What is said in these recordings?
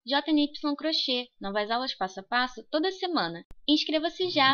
JNY Crochê, novas aulas passo a passo toda semana. Inscreva-se já!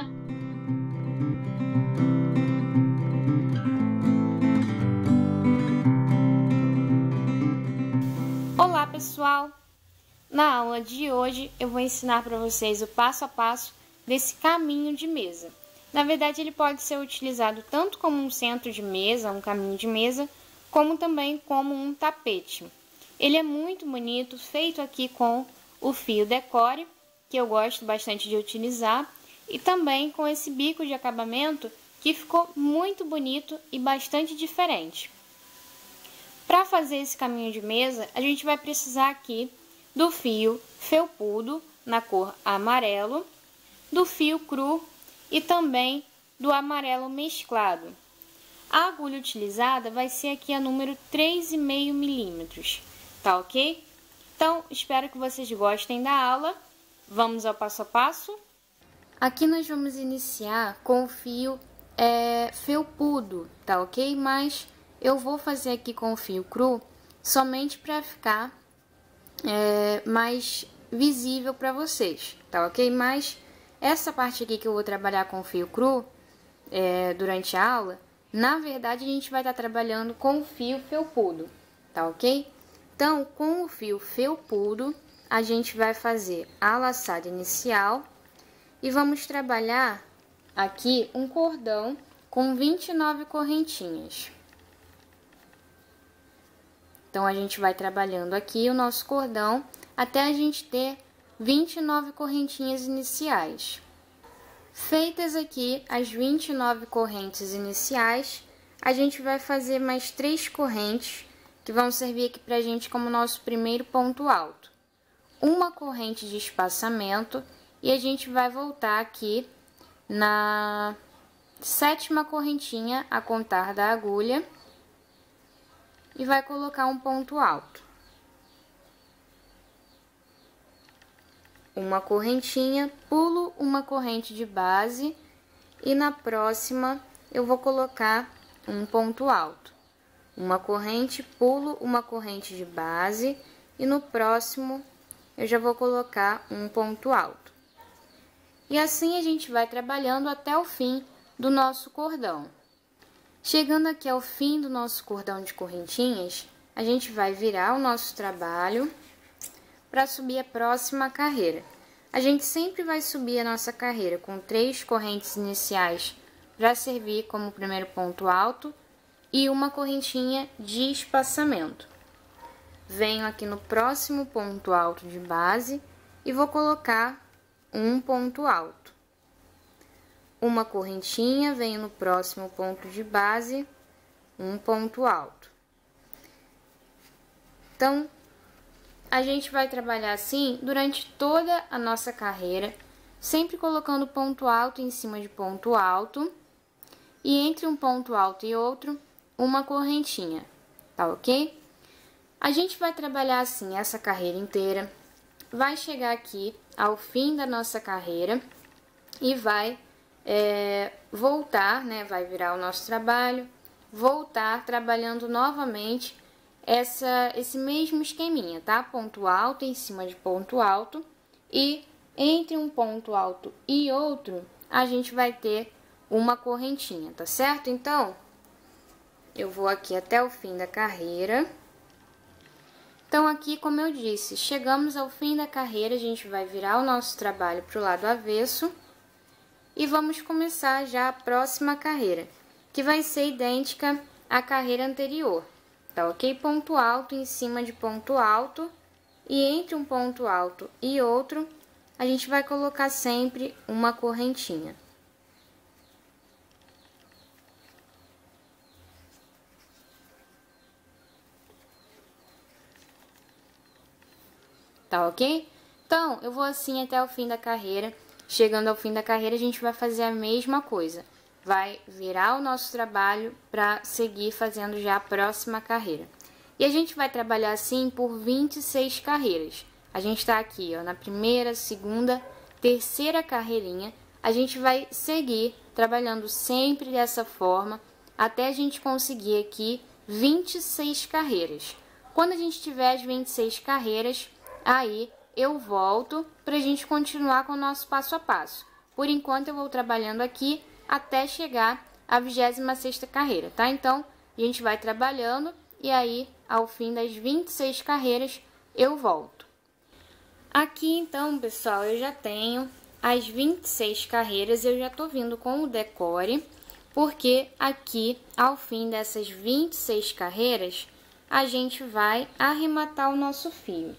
Olá pessoal! Na aula de hoje eu vou ensinar para vocês o passo a passo desse caminho de mesa. Na verdade ele pode ser utilizado tanto como um centro de mesa, um caminho de mesa, como também como um tapete. Ele é muito bonito, feito aqui com o fio decore, que eu gosto bastante de utilizar, e também com esse bico de acabamento que ficou muito bonito e bastante diferente. Para fazer esse caminho de mesa, a gente vai precisar aqui do fio felpudo na cor amarelo, do fio cru e também do amarelo mesclado. A agulha utilizada vai ser aqui a número 3,5 milímetros, tá ok? Então, espero que vocês gostem da aula. Vamos ao passo a passo? Aqui nós vamos iniciar com o fio felpudo, tá ok? Mas eu vou fazer aqui com o fio cru somente para ficar mais visível para vocês, tá ok? Mas essa parte aqui que eu vou trabalhar com o fio cru durante a aula, na verdade a gente vai estar trabalhando com o fio felpudo, tá ok? Então, com o fio felpudo, a gente vai fazer a laçada inicial e vamos trabalhar aqui um cordão com 29 correntinhas. Então, a gente vai trabalhando aqui o nosso cordão até a gente ter 29 correntinhas iniciais. Feitas aqui as 29 correntes iniciais, a gente vai fazer mais 3 correntes que vão servir aqui pra gente como nosso primeiro ponto alto. Uma corrente de espaçamento e a gente vai voltar aqui na 7ª correntinha a contar da agulha e vai colocar um ponto alto. Uma correntinha, pulo uma corrente de base e na próxima eu vou colocar um ponto alto. Uma corrente, pulo uma corrente de base e no próximo eu já vou colocar um ponto alto. E assim a gente vai trabalhando até o fim do nosso cordão. Chegando aqui ao fim do nosso cordão de correntinhas, a gente vai virar o nosso trabalho para subir a próxima carreira. A gente sempre vai subir a nossa carreira com 3 correntes iniciais para servir como primeiro ponto alto e uma correntinha de espaçamento. Venho aqui no próximo ponto alto de base e vou colocar um ponto alto. Uma correntinha, venho no próximo ponto de base, um ponto alto. Então, a gente vai trabalhar assim durante toda a nossa carreira, sempre colocando ponto alto em cima de ponto alto e entre um ponto alto e outro, uma correntinha, tá ok? A gente vai trabalhar assim essa carreira inteira, vai chegar aqui ao fim da nossa carreira e vai voltar, né? Vai virar o nosso trabalho, voltar trabalhando novamente esse mesmo esqueminha, tá? Ponto alto em cima de ponto alto e entre um ponto alto e outro, a gente vai ter uma correntinha, tá certo? Então, eu vou aqui até o fim da carreira. Então, aqui, como eu disse, chegamos ao fim da carreira, a gente vai virar o nosso trabalho para o lado avesso e vamos começar já a próxima carreira, que vai ser idêntica à carreira anterior, tá ok? Ponto alto em cima de ponto alto e entre um ponto alto e outro, a gente vai colocar sempre uma correntinha. Tá ok? Então, eu vou assim até o fim da carreira. Chegando ao fim da carreira, a gente vai fazer a mesma coisa. Vai virar o nosso trabalho para seguir fazendo já a próxima carreira. E a gente vai trabalhar assim por 26 carreiras. A gente tá aqui, ó, na primeira, segunda, terceira carreirinha. A gente vai seguir trabalhando sempre dessa forma até a gente conseguir aqui 26 carreiras. Quando a gente tiver as 26 carreiras, aí eu volto para a gente continuar com o nosso passo a passo. Por enquanto, eu vou trabalhando aqui até chegar à 26ª carreira, tá? Então, a gente vai trabalhando e aí, ao fim das 26 carreiras, eu volto. Aqui, então, pessoal, eu já tenho as 26 carreiras, eu já tô vindo com o decore, porque aqui, ao fim dessas 26 carreiras, a gente vai arrematar o nosso fio.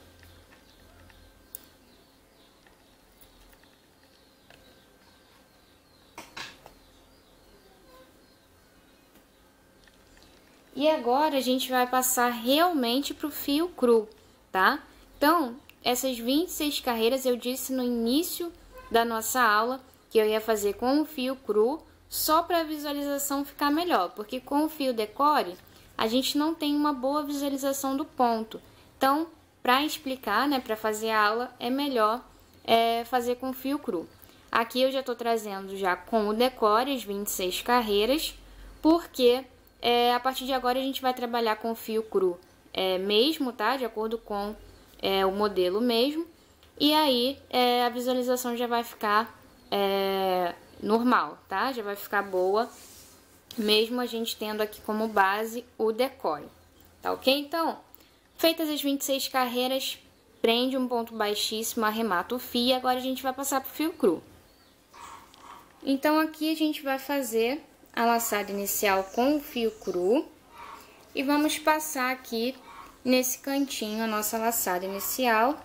E agora, a gente vai passar realmente para o fio cru, tá? Então, essas 26 carreiras eu disse no início da nossa aula que eu ia fazer com o fio cru, só para a visualização ficar melhor, porque com o fio decore, a gente não tem uma boa visualização do ponto. Então, para explicar, né, para fazer a aula, é melhor fazer com fio cru. Aqui eu já estou trazendo já com o decore as 26 carreiras, porque... a partir de agora a gente vai trabalhar com fio cru mesmo, tá? De acordo com o modelo mesmo. E aí a visualização já vai ficar normal, tá? Já vai ficar boa, mesmo a gente tendo aqui como base o decore. Tá ok? Então, feitas as 26 carreiras, prende um ponto baixíssimo, arremata o fio e agora a gente vai passar pro fio cru. Então, aqui a gente vai fazer a laçada inicial com o fio cru e vamos passar aqui nesse cantinho a nossa laçada inicial.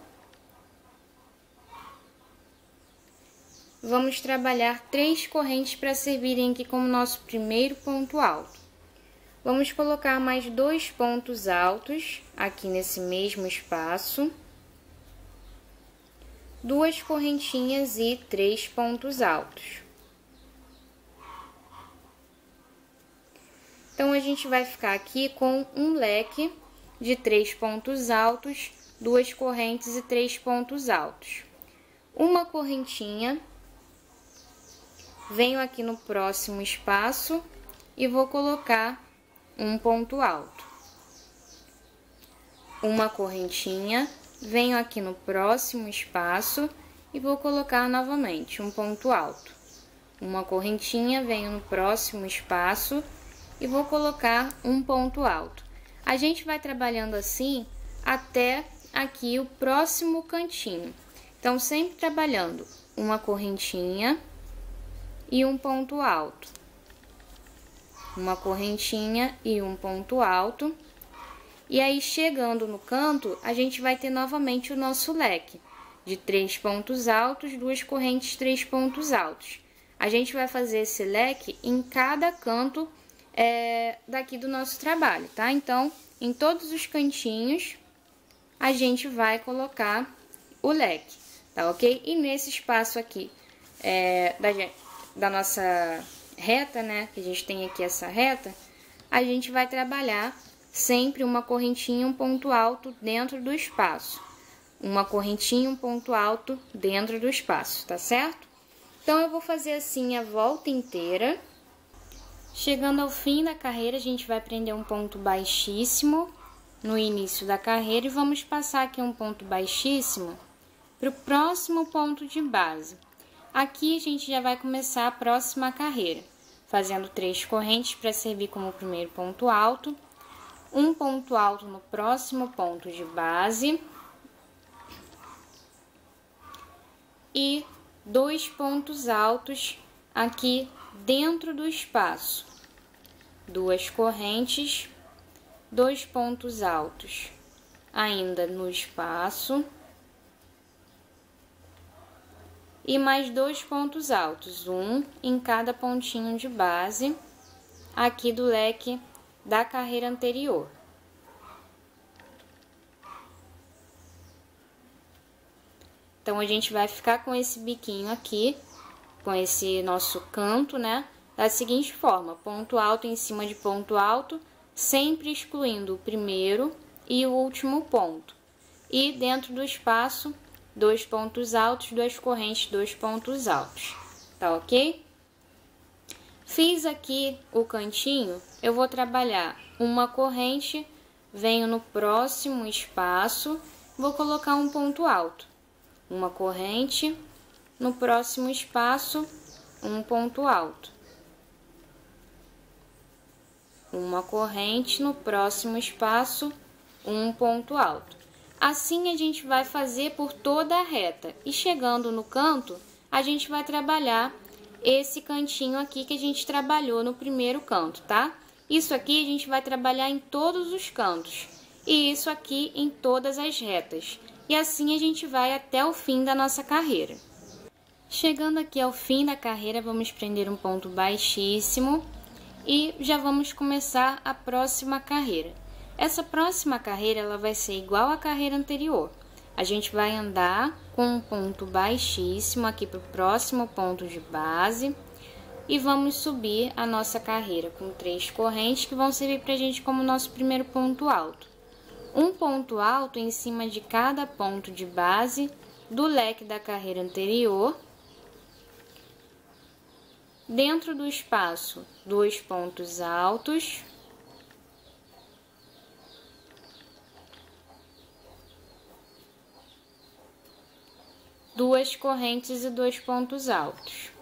Vamos trabalhar 3 correntes para servirem aqui como nosso primeiro ponto alto. Vamos colocar mais 2 pontos altos aqui nesse mesmo espaço, 2 correntinhas e 3 pontos altos. Então, a gente vai ficar aqui com um leque de 3 pontos altos, 2 correntes e 3 pontos altos. Uma correntinha, venho aqui no próximo espaço e vou colocar um ponto alto. Uma correntinha, venho aqui no próximo espaço e vou colocar novamente um ponto alto. Uma correntinha, venho no próximo espaço e vou colocar um ponto alto. A gente vai trabalhando assim até aqui o próximo cantinho. Então, sempre trabalhando uma correntinha e um ponto alto. Uma correntinha e um ponto alto. E aí, chegando no canto, a gente vai ter novamente o nosso leque de 3 pontos altos, 2 correntes, 3 pontos altos. A gente vai fazer esse leque em cada canto daqui do nosso trabalho, tá? Então, em todos os cantinhos, a gente vai colocar o leque, tá ok? E nesse espaço aqui da nossa reta, né? Que a gente tem aqui essa reta, a gente vai trabalhar sempre uma correntinha e um ponto alto dentro do espaço. Uma correntinha e um ponto alto dentro do espaço, tá certo? Então, eu vou fazer assim a volta inteira. Chegando ao fim da carreira, a gente vai prender um ponto baixíssimo no início da carreira e vamos passar aqui um ponto baixíssimo para o próximo ponto de base. Aqui a gente já vai começar a próxima carreira, fazendo 3 correntes para servir como primeiro ponto alto, um ponto alto no próximo ponto de base e 2 pontos altos aqui dentro do espaço, 2 correntes, 2 pontos altos ainda no espaço e mais 2 pontos altos, um em cada pontinho de base aqui do leque da carreira anterior. Então, a gente vai ficar com esse biquinho aqui, com esse nosso canto, né? Da seguinte forma, ponto alto em cima de ponto alto, sempre excluindo o primeiro e o último ponto. E dentro do espaço, 2 pontos altos, 2 correntes, 2 pontos altos. Tá ok? Fiz aqui o cantinho, eu vou trabalhar uma corrente, venho no próximo espaço, vou colocar um ponto alto. uma corrente, no próximo espaço, um ponto alto. Uma corrente, no próximo espaço, um ponto alto. Assim a gente vai fazer por toda a reta. E chegando no canto, a gente vai trabalhar esse cantinho aqui que a gente trabalhou no primeiro canto, tá? Isso aqui a gente vai trabalhar em todos os cantos. E isso aqui em todas as retas. E assim a gente vai até o fim da nossa carreira. Chegando aqui ao fim da carreira, vamos prender um ponto baixíssimo e já vamos começar a próxima carreira. Essa próxima carreira ela vai ser igual à carreira anterior. A gente vai andar com um ponto baixíssimo aqui para o próximo ponto de base e vamos subir a nossa carreira com 3 correntes que vão servir para a gente como nosso primeiro ponto alto. Um ponto alto em cima de cada ponto de base do leque da carreira anterior. Dentro do espaço, 2 pontos altos. Duas correntes e 2 pontos altos.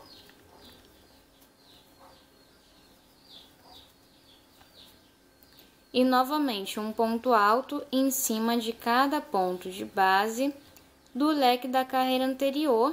E novamente um ponto alto em cima de cada ponto de base do leque da carreira anterior.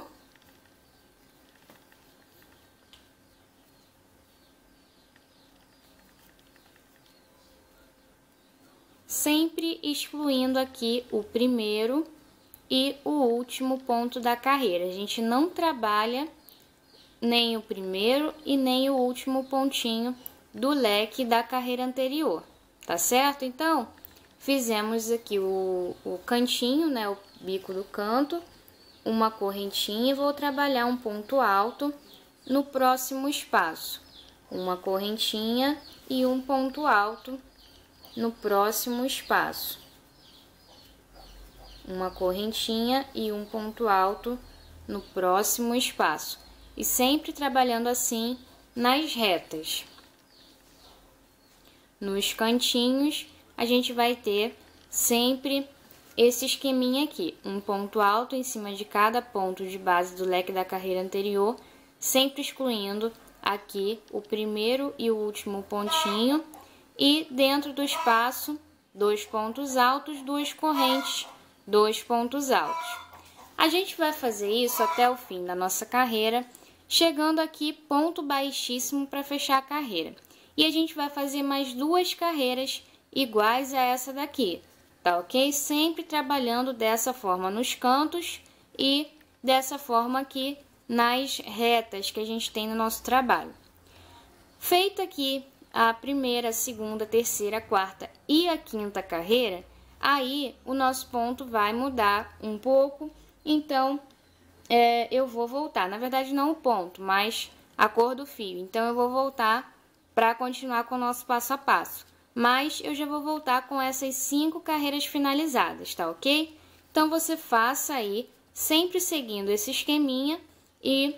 Sempre excluindo aqui o primeiro e o último ponto da carreira. A gente não trabalha nem o primeiro e nem o último pontinho do leque da carreira anterior, tá certo? Então, fizemos aqui o cantinho, né, o bico do canto, uma correntinha e vou trabalhar um ponto alto no próximo espaço. Uma correntinha e um ponto alto no próximo espaço. Uma correntinha e um ponto alto no próximo espaço. E sempre trabalhando assim nas retas. Nos cantinhos, a gente vai ter sempre esse esqueminha aqui. Um ponto alto em cima de cada ponto de base do leque da carreira anterior, sempre excluindo aqui o primeiro e o último pontinho. E dentro do espaço, 2 pontos altos, 2 correntes, 2 pontos altos. A gente vai fazer isso até o fim da nossa carreira, chegando aqui ponto baixíssimo para fechar a carreira. E a gente vai fazer mais 2 carreiras iguais a essa daqui, tá ok? Sempre trabalhando dessa forma nos cantos e dessa forma aqui nas retas que a gente tem no nosso trabalho. Feita aqui a primeira, a segunda, a terceira, a quarta e a quinta carreira, aí o nosso ponto vai mudar um pouco, então eu vou voltar, na verdade não o ponto, mas a cor do fio, então eu vou voltar para continuar com o nosso passo a passo, mas eu já vou voltar com essas 5 carreiras finalizadas, tá ok? Então você faça aí, sempre seguindo esse esqueminha e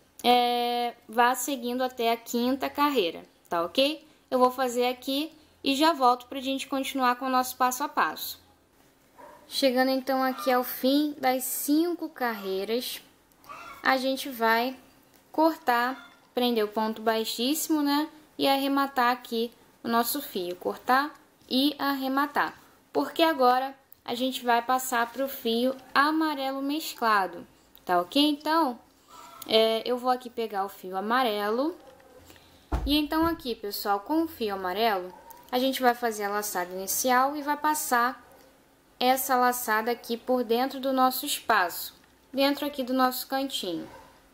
vá seguindo até a quinta carreira, tá ok? Eu vou fazer aqui e já volto para a gente continuar com o nosso passo a passo. Chegando então aqui ao fim das 5 carreiras, a gente vai cortar, prender o ponto baixíssimo, né? E arrematar aqui o nosso fio, cortar e arrematar. Porque agora a gente vai passar para o fio amarelo mesclado, tá ok? Então, eu vou aqui pegar o fio amarelo. E então aqui, pessoal, com o fio amarelo, a gente vai fazer a laçada inicial e vai passar essa laçada aqui por dentro do nosso espaço, dentro aqui do nosso cantinho.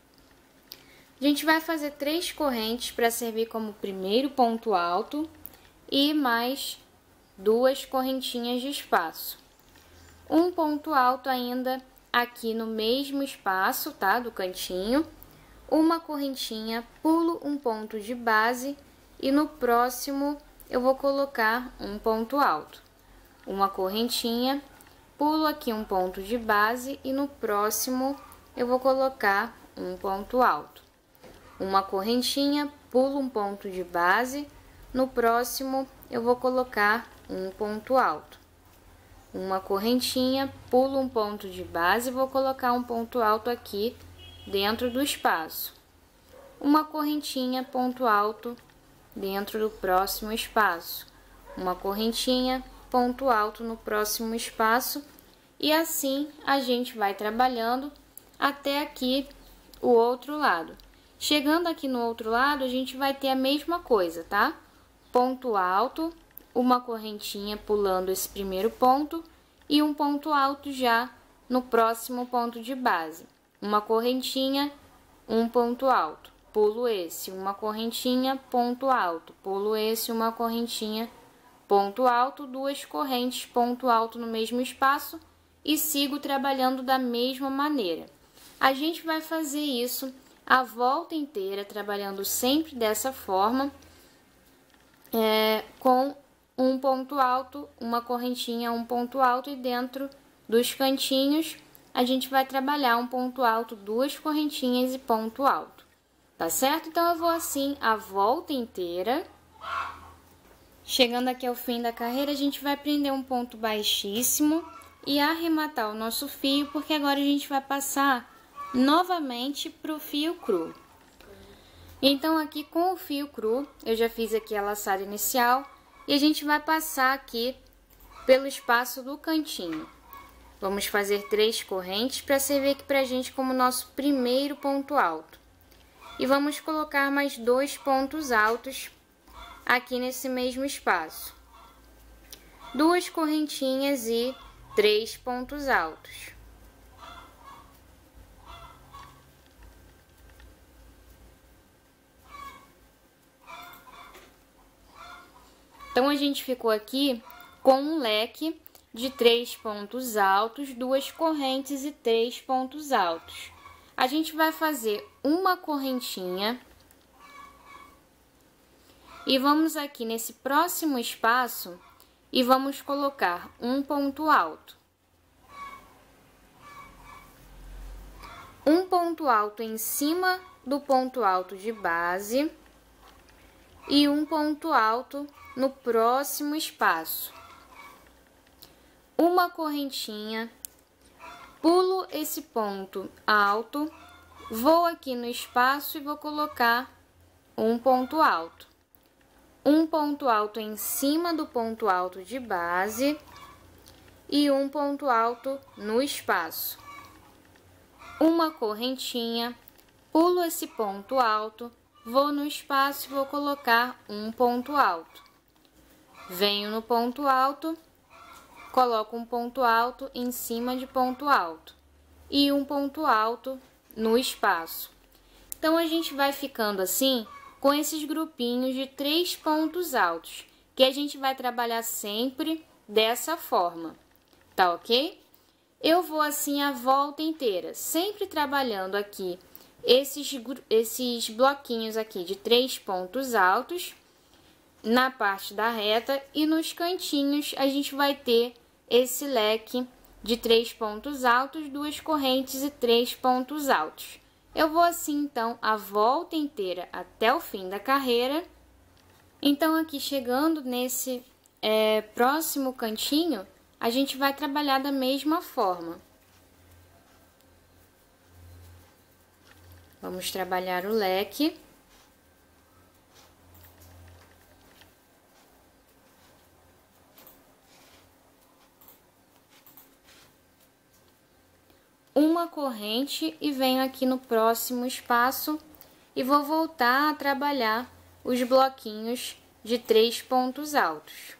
A gente vai fazer 3 correntes para servir como primeiro ponto alto e mais 2 correntinhas de espaço. Um ponto alto ainda aqui no mesmo espaço, tá, do cantinho. Uma correntinha, pulo um ponto de base e no próximo eu vou colocar um ponto alto. Uma correntinha, pulo aqui um ponto de base e no próximo eu vou colocar um ponto alto. Uma correntinha, pulo um ponto de base, no próximo eu vou colocar um ponto alto. uma correntinha, pulo um ponto de base e vou colocar um ponto alto aqui dentro do espaço. Uma correntinha, ponto alto dentro do próximo espaço. Uma correntinha, ponto alto no próximo espaço. E assim a gente vai trabalhando até aqui o outro lado. Chegando aqui no outro lado, a gente vai ter a mesma coisa, tá? Ponto alto, uma correntinha pulando esse primeiro ponto e um ponto alto já no próximo ponto de base. Uma correntinha, um ponto alto, pulo esse, uma correntinha, ponto alto, pulo esse, uma correntinha, ponto alto, duas correntes, ponto alto no mesmo espaço e sigo trabalhando da mesma maneira. A gente vai fazer isso a volta inteira, trabalhando sempre dessa forma, com um ponto alto, uma correntinha, um ponto alto, e dentro dos cantinhos a gente vai trabalhar um ponto alto, duas correntinhas e ponto alto, tá certo? Então, eu vou assim a volta inteira. Chegando aqui ao fim da carreira, a gente vai prender um ponto baixíssimo e arrematar o nosso fio, porque agora a gente vai passar novamente para o fio cru. Então, aqui com o fio cru, eu já fiz aqui a laçada inicial e a gente vai passar aqui pelo espaço do cantinho. Vamos fazer 3 correntes para servir aqui pra gente como nosso primeiro ponto alto. E vamos colocar mais 2 pontos altos aqui nesse mesmo espaço. 2 correntinhas e 3 pontos altos. Então, a gente ficou aqui com um leque de 3 pontos altos, 2 correntes e 3 pontos altos. A gente vai fazer uma correntinha e vamos aqui nesse próximo espaço e vamos colocar um ponto alto. Um ponto alto em cima do ponto alto de base e um ponto alto no próximo espaço. Uma correntinha, pulo esse ponto alto, vou aqui no espaço e vou colocar um ponto alto. Um ponto alto em cima do ponto alto de base e um ponto alto no espaço. Uma correntinha, pulo esse ponto alto, vou no espaço e vou colocar um ponto alto. Venho no ponto alto, coloco um ponto alto em cima de ponto alto e um ponto alto no espaço. Então, a gente vai ficando assim com esses grupinhos de 3 pontos altos, que a gente vai trabalhar sempre dessa forma, tá ok? Eu vou assim a volta inteira, sempre trabalhando aqui esses bloquinhos aqui de 3 pontos altos na parte da reta, e nos cantinhos a gente vai ter esse leque de 3 pontos altos, 2 correntes e 3 pontos altos. Eu vou assim, então, a volta inteira até o fim da carreira. Então, aqui chegando nesse próximo cantinho, a gente vai trabalhar da mesma forma. Vamos trabalhar o leque. Uma corrente e venho aqui no próximo espaço e vou voltar a trabalhar os bloquinhos de 3 pontos altos.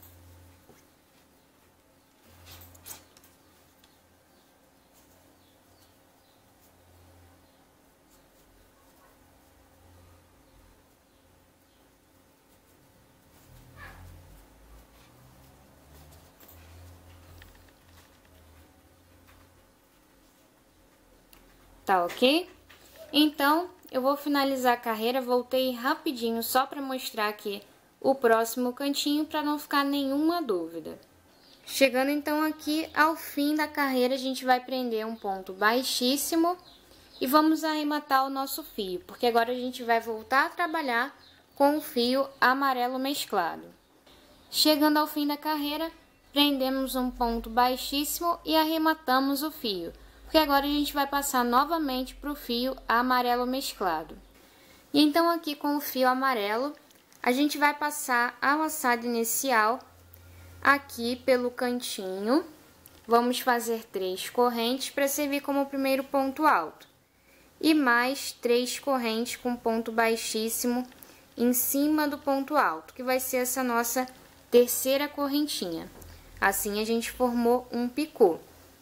Tá ok? Então, eu vou finalizar a carreira, voltei rapidinho só para mostrar aqui o próximo cantinho para não ficar nenhuma dúvida. Chegando então aqui ao fim da carreira, a gente vai prender um ponto baixíssimo e vamos arrematar o nosso fio, porque agora a gente vai voltar a trabalhar com o fio amarelo mesclado. Chegando ao fim da carreira, prendemos um ponto baixíssimo e arrematamos o fio, porque agora a gente vai passar novamente para o fio amarelo mesclado. E então aqui com o fio amarelo, a gente vai passar a laçada inicial aqui pelo cantinho. Vamos fazer 3 correntes para servir como o primeiro ponto alto. E mais 3 correntes com ponto baixíssimo em cima do ponto alto, que vai ser essa nossa terceira correntinha. Assim, a gente formou um picô.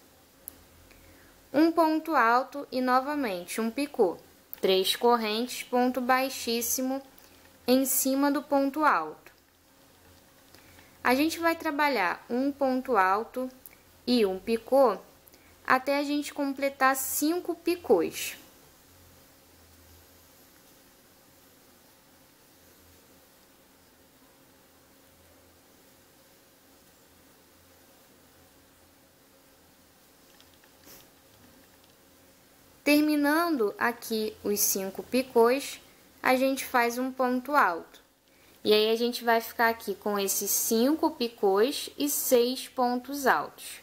Um ponto alto e novamente um picô. 3 correntes, ponto baixíssimo em cima do ponto alto. A gente vai trabalhar um ponto alto e um picô até a gente completar 5 picôs. Terminando aqui os 5 picôs, a gente faz um ponto alto. E aí, a gente vai ficar aqui com esses 5 picôs e 6 pontos altos.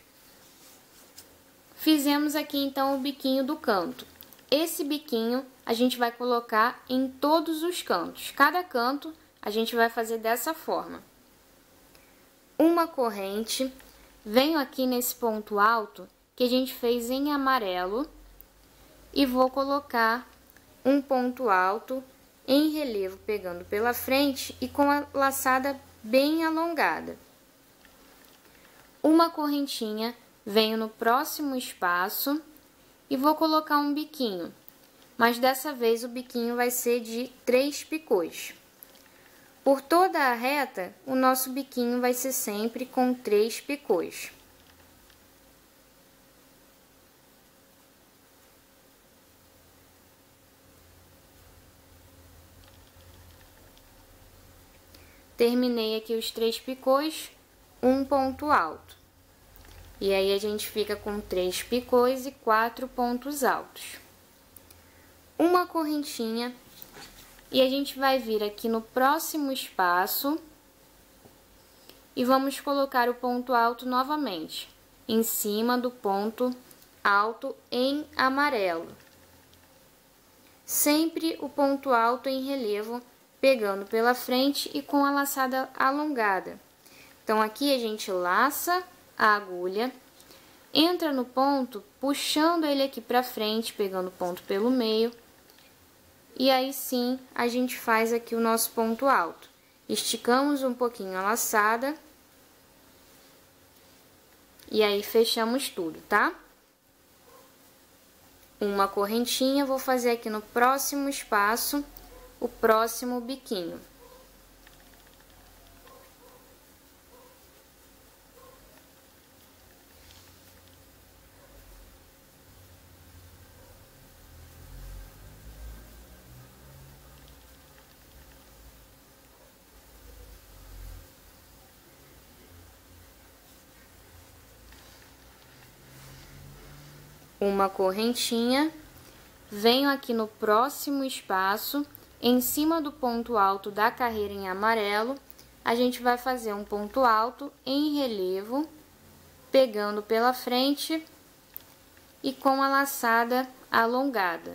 Fizemos aqui, então, o biquinho do canto. Esse biquinho, a gente vai colocar em todos os cantos. Cada canto, a gente vai fazer dessa forma. Uma corrente, venho aqui nesse ponto alto, que a gente fez em amarelo, e vou colocar um ponto alto em relevo, pegando pela frente e com a laçada bem alongada. Uma correntinha, venho no próximo espaço e vou colocar um biquinho, mas dessa vez o biquinho vai ser de 3 picôs. Por toda a reta, o nosso biquinho vai ser sempre com 3 picôs. Terminei aqui os 3 picôs, um ponto alto. E aí, a gente fica com 3 picôs e 4 pontos altos. Uma correntinha, e a gente vai vir aqui no próximo espaço e vamos colocar o ponto alto novamente, em cima do ponto alto em amarelo. Sempre o ponto alto em relevo, pegando pela frente e com a laçada alongada. Então, aqui a gente laça a agulha, entra no ponto, puxando ele aqui pra frente, pegando o ponto pelo meio, e aí sim, a gente faz aqui o nosso ponto alto. Esticamos um pouquinho a laçada, e aí fechamos tudo, tá? Uma correntinha, vou fazer aqui no próximo espaço, o próximo biquinho. Uma correntinha, venho aqui no próximo espaço, em cima do ponto alto da carreira em amarelo, a gente vai fazer um ponto alto em relevo, pegando pela frente e com a laçada alongada.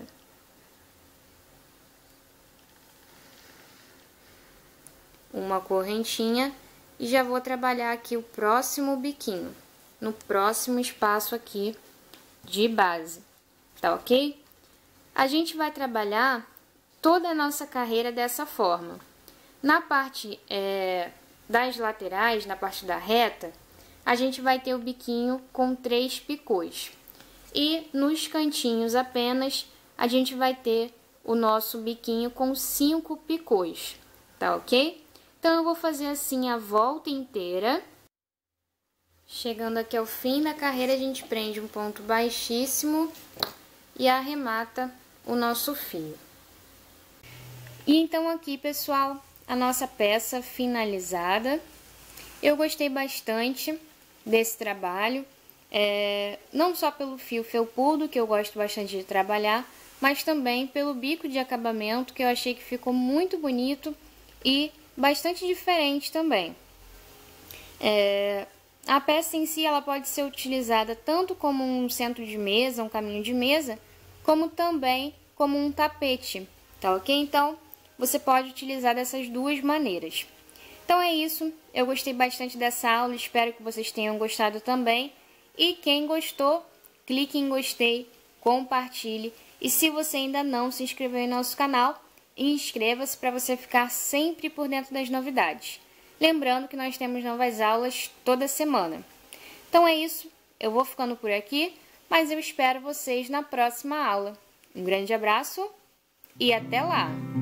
Uma correntinha e já vou trabalhar aqui o próximo biquinho, no próximo espaço aqui de base, tá ok? A gente vai trabalhar toda a nossa carreira dessa forma. Na parte das laterais, na parte da reta, a gente vai ter o biquinho com 3 picôs. E nos cantinhos apenas, a gente vai ter o nosso biquinho com 5 picôs, tá ok? Então, eu vou fazer assim a volta inteira. Chegando aqui ao fim da carreira, a gente prende um ponto baixíssimo e arremata o nosso fio. E então aqui, pessoal, a nossa peça finalizada. Eu gostei bastante desse trabalho, não só pelo fio felpudo, que eu gosto bastante de trabalhar, mas também pelo bico de acabamento, que eu achei que ficou muito bonito e bastante diferente também. A peça em si ela pode ser utilizada tanto como um centro de mesa, um caminho de mesa, como também como um tapete, tá ok? Então, você pode utilizar dessas duas maneiras. Então é isso, eu gostei bastante dessa aula, espero que vocês tenham gostado também. E quem gostou, clique em gostei, compartilhe. E se você ainda não se inscreveu em nosso canal, inscreva-se para você ficar sempre por dentro das novidades. Lembrando que nós temos novas aulas toda semana. Então é isso, eu vou ficando por aqui, mas eu espero vocês na próxima aula. Um grande abraço e até lá!